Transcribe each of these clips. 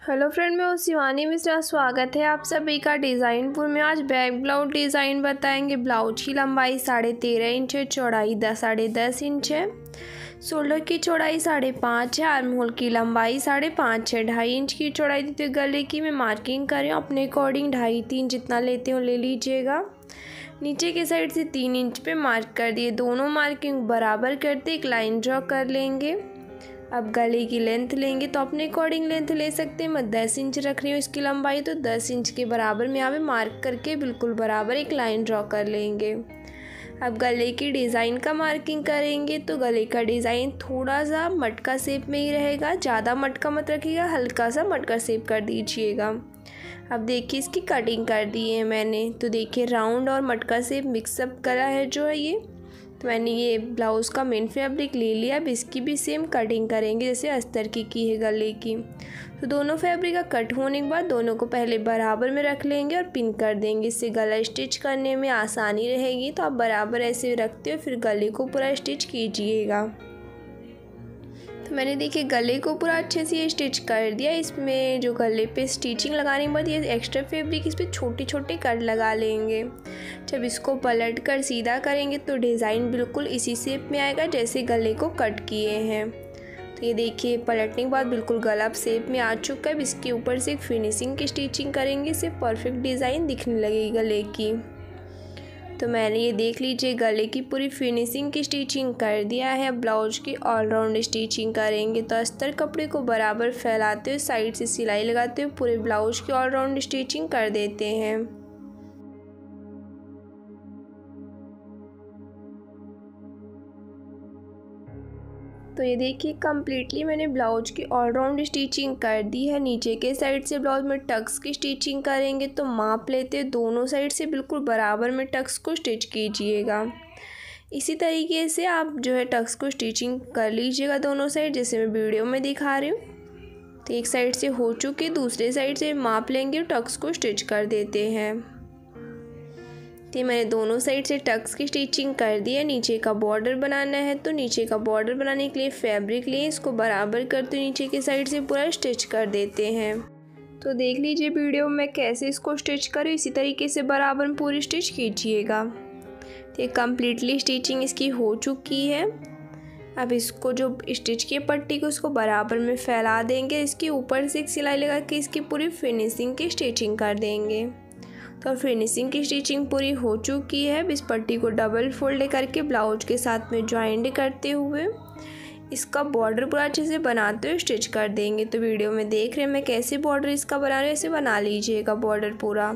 Hello friend, मैं हूँ शिवानी मिश्रा। स्वागत है आप सभी का डिज़ाइनपुर में। आज बैक ब्लाउज डिज़ाइन बताएंगे। ब्लाउज की लंबाई 13.5 इंच है, चौड़ाई 10.5 इंच है, शोल्डर की चौड़ाई 5.5 है, आर्म होल की लंबाई 5.5 है, 2.5 इंच की चौड़ाई देते हुए गले की मैं मार्किंग कर रही हूँ। अपने अकॉर्डिंग 2.5-3 जितना लेते हो ले लीजिएगा। नीचे के साइड से 3 इंच पे मार्क कर दिए। दोनों मार्किंग बराबर करते एक लाइन ड्रॉ कर लेंगे। अब गले की लेंथ लेंगे तो अपने अकॉर्डिंग लेंथ ले सकते हैं। मैं 10 इंच रख रही हूँ इसकी लंबाई, तो 10 इंच के बराबर में यहाँ पे मार्क करके बिल्कुल बराबर एक लाइन ड्रॉ कर लेंगे। अब गले की डिज़ाइन का मार्किंग करेंगे तो गले का डिज़ाइन थोड़ा सा मटका शेप में ही रहेगा। ज़्यादा मटका मत रखिएगा, हल्का सा मटका शेप कर दीजिएगा। अब देखिए इसकी कटिंग कर दी है मैंने, तो देखिए राउंड और मटका शेप मिक्सअप गला है जो है ये। तो मैंने ये ब्लाउज़ का मेन फैब्रिक ले लिया। अब इसकी भी सेम कटिंग करेंगे जैसे अस्तर की है गले की। तो दोनों फैब्रिक का कट होने के बाद दोनों को पहले बराबर में रख लेंगे और पिन कर देंगे। इससे गला स्टिच करने में आसानी रहेगी। तो आप बराबर ऐसे रखते हो, फिर गले को पूरा स्टिच कीजिएगा। तो मैंने देखिए गले को पूरा अच्छे से ये स्टिच कर दिया। इसमें जो गले पे स्टिचिंग लगाने के बाद ये एक्स्ट्रा फैब्रिक इस पर छोटे छोटे कट लगा लेंगे। जब इसको पलट कर सीधा करेंगे तो डिज़ाइन बिल्कुल इसी शेप में आएगा जैसे गले को कट किए हैं। तो ये देखिए पलटने के बाद बिल्कुल गला शेप में आ चुका है। अब इसके ऊपर से एक फिनिशिंग की स्टिचिंग करेंगे, इससे परफेक्ट डिज़ाइन दिखने लगेगी गले की। तो मैंने ये देख लीजिए गले की पूरी फिनिशिंग की स्टिचिंग कर दिया है। अब ब्लाउज की ऑलराउंड स्टिचिंग करेंगे। तो अस्तर कपड़े को बराबर फैलाते हुए साइड से सिलाई लगाते हुए पूरे ब्लाउज की ऑलराउंड स्टिचिंग कर देते हैं। तो ये देखिए कम्प्लीटली मैंने ब्लाउज की ऑलराउंड स्टिचिंग कर दी है। नीचे के साइड से ब्लाउज में टक्स की स्टिचिंग करेंगे तो माप लेते दोनों साइड से बिल्कुल बराबर में टक्स को स्टिच कीजिएगा। इसी तरीके से आप जो है टक्स को स्टिचिंग कर लीजिएगा दोनों साइड, जैसे मैं वीडियो में दिखा रही हूँ। तो एक साइड से हो चुके, दूसरे साइड से माप लेंगे और टक्स को स्टिच कर देते हैं। तो मैंने दोनों साइड से टक्स की स्टिचिंग कर दी है। नीचे का बॉर्डर बनाना है तो नीचे का बॉर्डर बनाने के लिए फैब्रिक लिए इसको बराबर करते नीचे के साइड से पूरा स्टिच कर देते हैं। तो देख लीजिए वीडियो में कैसे इसको स्टिच करूँ, इसी तरीके से बराबर में पूरी स्टिच कीजिएगा। तो कम्प्लीटली स्टिचिंग इसकी हो चुकी है। अब इसको जो स्टिच की पट्टी को उसको बराबर में फैला देंगे। इसके ऊपर से एक सिलाई लगा के इसकी पूरी फिनिशिंग की स्टिचिंग कर देंगे। तो फिनिशिंग की स्टिचिंग पूरी हो चुकी है। अब इस पट्टी को डबल फोल्ड करके ब्लाउज के साथ में ज्वाइंट करते हुए इसका बॉर्डर पूरा अच्छे से बनाते हुए स्टिच कर देंगे। तो वीडियो में देख रहे हैं मैं कैसे बॉर्डर इसका बना रही हूँ, ऐसे बना लीजिएगा बॉर्डर पूरा।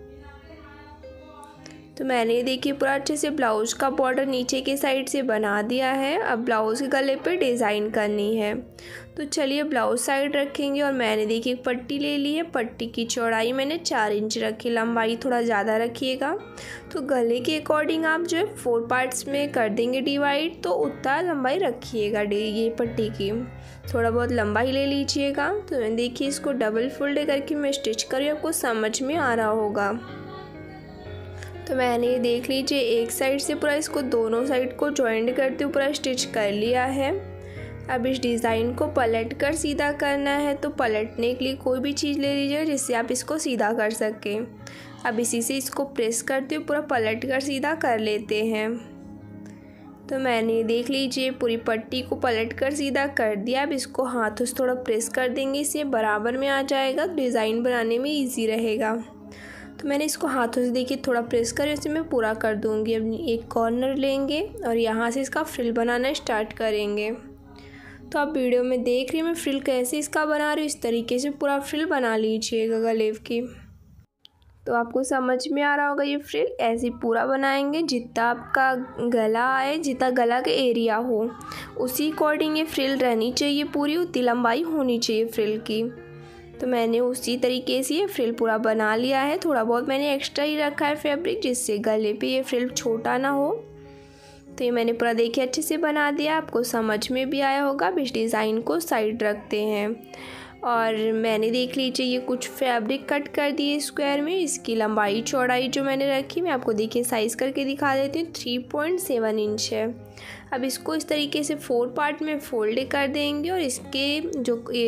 तो मैंने देखिए पूरा अच्छे से ब्लाउज का बॉर्डर नीचे के साइड से बना दिया है। अब ब्लाउज के गले पे डिज़ाइन करनी है। तो चलिए ब्लाउज साइड रखेंगे और मैंने देखिए पट्टी ले ली है। पट्टी की चौड़ाई मैंने 4 इंच रखी, लंबाई थोड़ा ज़्यादा रखिएगा। तो गले के अकॉर्डिंग आप जो है 4 पार्ट्स में कर देंगे डिवाइड, तो उतना लंबाई रखिएगा ये पट्टी की। थोड़ा बहुत लंबाई ले लीजिएगा। तो देखिए इसको डबल फोल्ड करके मैं स्टिच करूँ, आपको समझ में आ रहा होगा। तो मैंने ये देख लीजिए एक साइड से पूरा इसको दोनों साइड को जॉइंट करते हुए पूरा स्टिच कर लिया है। अब इस डिज़ाइन को पलट कर सीधा करना है। तो पलटने के लिए कोई भी चीज़ ले लीजिए जिससे आप इसको सीधा कर सकें। अब इसी से इसको प्रेस करते हुए पूरा पलट कर सीधा कर लेते हैं। तो मैंने देख लीजिए पूरी पट्टी को पलट कर सीधा कर दिया। अब इसको हाथों से थोड़ा प्रेस कर देंगे, इससे बराबर में आ जाएगा, डिज़ाइन बनाने में ईजी रहेगा। तो मैंने इसको हाथों से देखिए थोड़ा प्रेस कर इसे मैं पूरा कर दूंगी। अब एक कॉर्नर लेंगे और यहाँ से इसका फ्रिल बनाना स्टार्ट करेंगे। तो आप वीडियो में देख रही हैं मैं फ्रिल कैसे इसका बना रही हूँ, इस तरीके से पूरा फ्रिल बना लीजिएगा गले की। तो आपको समझ में आ रहा होगा ये फ्रिल ऐसे पूरा बनाएंगे जितना आपका गला आए, जितना गला का एरिया हो उसी अकॉर्डिंग ये फ्रिल रहनी चाहिए, पूरी उतनी लंबाई होनी चाहिए फ्रिल की। तो मैंने उसी तरीके से ये फ्रिल पूरा बना लिया है। थोड़ा बहुत मैंने एक्स्ट्रा ही रखा है फैब्रिक जिससे गले पे ये फ्रिल छोटा ना हो। तो ये मैंने पूरा देखिए अच्छे से बना दिया, आपको समझ में भी आया होगा। अब इस डिज़ाइन को साइड रखते हैं और मैंने देख लीजिए ये कुछ फैब्रिक कट कर दिए स्क्वायर में। इसकी लंबाई चौड़ाई जो मैंने रखी मैं आपको देखिए साइज़ करके दिखा देती हूँ, 3.7 इंच है। अब इसको इस तरीके से 4 पार्ट में फोल्ड कर देंगे और इसके जो ये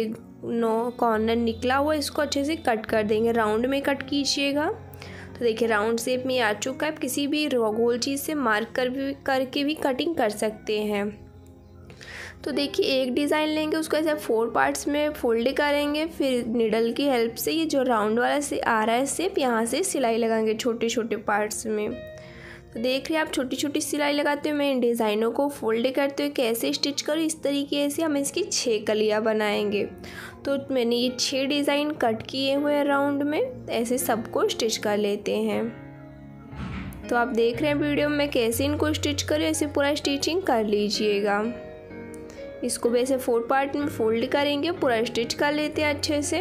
कॉर्नर निकला हुआ इसको अच्छे से कट कर देंगे, राउंड में कट कीजिएगा। तो देखिए राउंड शेप में आ चुका है। आप किसी भी गोल चीज़ से मार्क करके भी कटिंग कर सकते हैं। तो देखिए एक डिज़ाइन लेंगे, उसको ऐसे 4 पार्ट्स में फोल्ड करेंगे, फिर निडल की हेल्प से ये जो राउंड वाला से आ रहा है शेप, यहाँ से सिलाई लगाएंगे छोटे छोटे पार्ट्स में। तो देख रहे हैं आप छोटी छोटी सिलाई लगाते हुए मैं इन डिज़ाइनों को फोल्ड करते हुए कैसे स्टिच करूँ, इस तरीके से हम इसकी 6 कलियाँ बनाएंगे। तो मैंने ये 6 डिज़ाइन कट किए हुए हैं राउंड में, ऐसे सबको स्टिच कर लेते हैं। तो आप देख रहे हैं वीडियो में कैसे इनको स्टिच करें, ऐसे पूरा स्टिचिंग कर लीजिएगा। इसको भी ऐसे 4 पार्ट में फोल्ड करेंगे, पूरा स्टिच कर लेते हैं अच्छे से।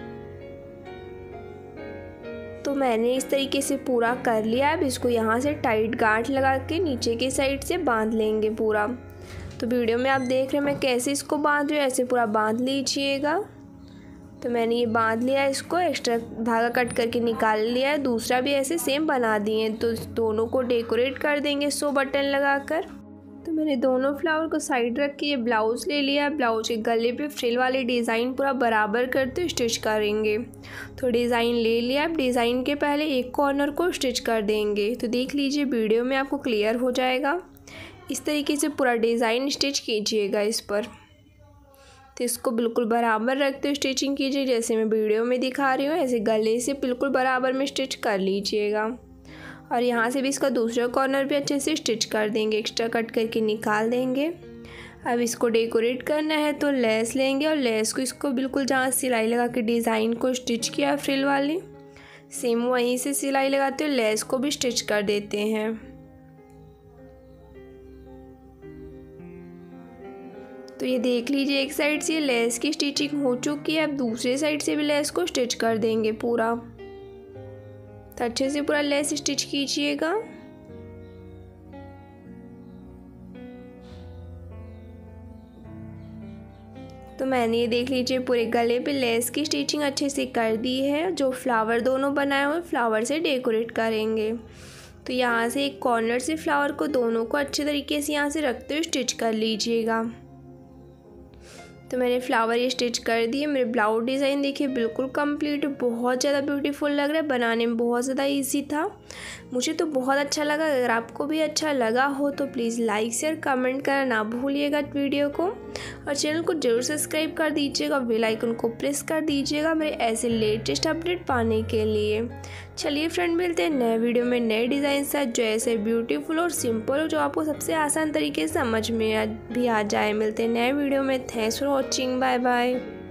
तो मैंने इस तरीके से पूरा कर लिया। अब इसको यहाँ से टाइट गांठ लगा के नीचे की साइड से बांध लेंगे पूरा। तो वीडियो में आप देख रहे हैं मैं कैसे इसको बांध रही हूँ, ऐसे पूरा बांध लीजिएगा। तो मैंने ये बांध लिया, इसको एक्स्ट्रा धागा कट करके निकाल लिया है। दूसरा भी ऐसे सेम बना दिए। तो दोनों को डेकोरेट कर देंगे 100 बटन लगाकर। तो मैंने दोनों फ्लावर को साइड रख के ये ब्लाउज़ ले लिया। ब्लाउज के गले पे फ्रिल वाली डिज़ाइन पूरा बराबर करते स्टिच करेंगे। तो डिज़ाइन ले लिया। अब डिज़ाइन के पहले एक कॉर्नर को स्टिच कर देंगे। तो देख लीजिए वीडियो में आपको क्लियर हो जाएगा। इस तरीके से पूरा डिज़ाइन स्टिच कीजिएगा इस पर। तो इसको बिल्कुल बराबर रखते हुए स्टिचिंग कीजिए, जैसे मैं वीडियो में दिखा रही हूँ। ऐसे गले से बिल्कुल बराबर में स्टिच कर लीजिएगा। और यहाँ से भी इसका दूसरा कॉर्नर भी अच्छे से स्टिच कर देंगे, एक्स्ट्रा कट करके निकाल देंगे। अब इसको डेकोरेट करना है तो लेस लेंगे और लेस को इसको बिल्कुल जहाँ सिलाई लगा के डिज़ाइन को स्टिच किया फ्रिल वाली, सेम वहीं से सिलाई लगाते हुए लेस को भी स्टिच कर देते हैं। तो ये देख लीजिए एक साइड से लेस की स्टिचिंग हो चुकी है। अब दूसरे साइड से भी लेस को स्टिच कर देंगे पूरा। तो अच्छे से पूरा लेस स्टिच कीजिएगा। तो मैंने ये देख लीजिए पूरे गले पे लेस की स्टिचिंग अच्छे से कर दी है। जो फ्लावर दोनों बनाए हुए फ्लावर से डेकोरेट करेंगे। तो यहाँ से एक कॉर्नर से फ्लावर को दोनों को अच्छे तरीके से यहाँ से रखते हुए स्टिच कर लीजिएगा। तो मैंने फ्लावर ये स्टिच कर दिए। मेरे ब्लाउज डिज़ाइन देखिए बिल्कुल कंप्लीट, बहुत ज़्यादा ब्यूटीफुल लग रहा है, बनाने में बहुत ज़्यादा इजी था। मुझे तो बहुत अच्छा लगा। अगर आपको भी अच्छा लगा हो तो प्लीज़ लाइक शेयर कमेंट करना ना भूलिएगा वीडियो को, और चैनल को जरूर सब्सक्राइब कर दीजिएगा, बेल आइकन को प्रेस कर दीजिएगा मेरे ऐसे लेटेस्ट अपडेट पाने के लिए। चलिए फ्रेंड, मिलते हैं नए वीडियो में नए डिज़ाइन साथ, जो ऐसे ब्यूटीफुल और सिंपल हो, जो आपको सबसे आसान तरीके से समझ में भी आ जाए। मिलते हैं नए वीडियो में। Thanks for watching, bye bye.